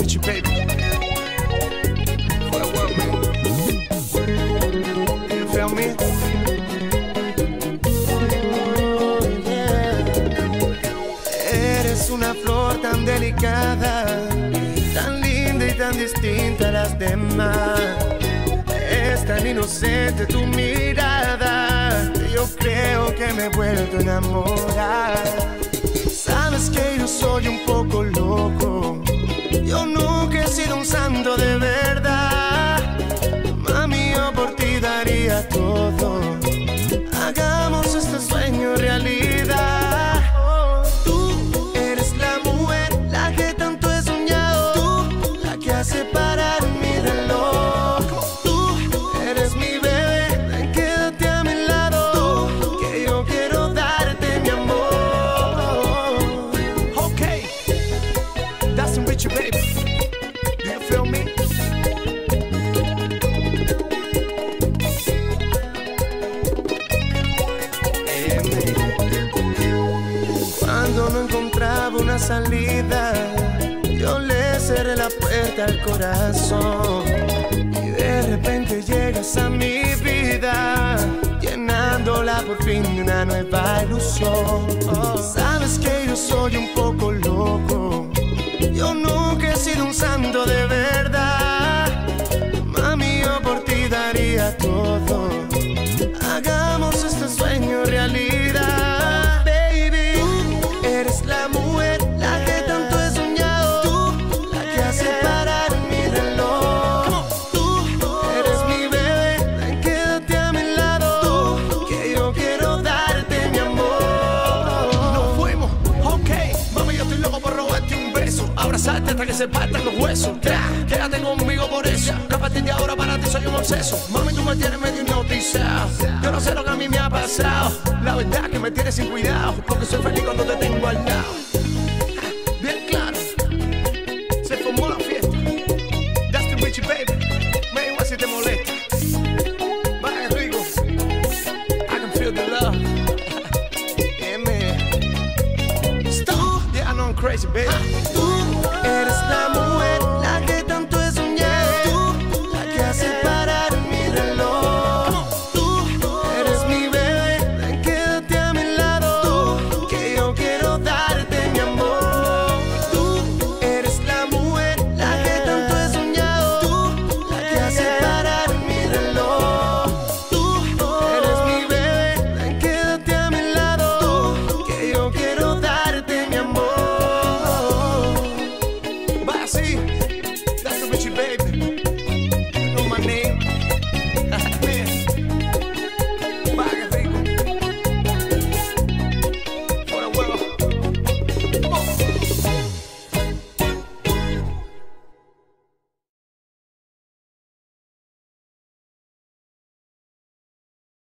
Richie, baby. For the world, man. You feel me? Oh, yeah. Eres una flor tan delicada, tan linda y tan distinta a las demás. Es tan inocente tu mirada, yo creo que me he vuelto a enamorar. Sabes que yo soy un poco loco, yo nunca he sido un santo de verdad. Mami, yo por ti daría todo, hagamos este sueño realidad. Tú eres la mujer, la que tanto he soñado, tú, la que hace parar mi reloj. Tú eres mi bebé, ven, quédate a mi lado, tú, que yo quiero darte mi amor. Okay, that's some Richie, baby. Do you feel me? Cuando no encontraba una salida, yo le cerré la puerta al corazón, y de repente llegas a mi vida, llenándola por fin de una nueva ilusión. Sabes que yo soy un poco loco, yo nunca he sido un santo de verdad. Mami, yo por ti daría todo, hagamos este sueño realidad. Baby, tú eres la mujer, la que tanto he soñado, tú, la que hace parar mi reloj. Tú eres mi bebé, ven, quédate a mi lado, tú, que yo quiero darte mi amor. Nos fuimos, ok, mami, yo estoy loco por robarte un beso, abrazarte hasta que se partan los huesos. Quédate conmigo por eso, que a partir de ahora para ti soy un obseso. Mami, tú me tienes medio hipnotizado, yo no sé lo que a mí me ha pasado. La verdad que me tienes sin cuidado, porque soy feliz cuando te tengo al lado. Bien claro, se formó la fiesta. That's the Richie, baby. Me igual si te molesta. Vaya rico, I can feel the love. Yeah, man. Stop. Yeah, I know I'm crazy, baby. Tú eres la mujer, la que tanto he soñado, tú, la que hace parar mi reloj. Tú eres mi bebé, ven, quédate a mi lado, tú, que yo quiero darte mi amor. Tú eres la mujer, la que tanto he soñado, tú, la que hace parar mi reloj. Tú eres mi bebé, ven, quédate a mi lado, tú, que yo quiero darte mi amor. Va así, that's the Richie, baby.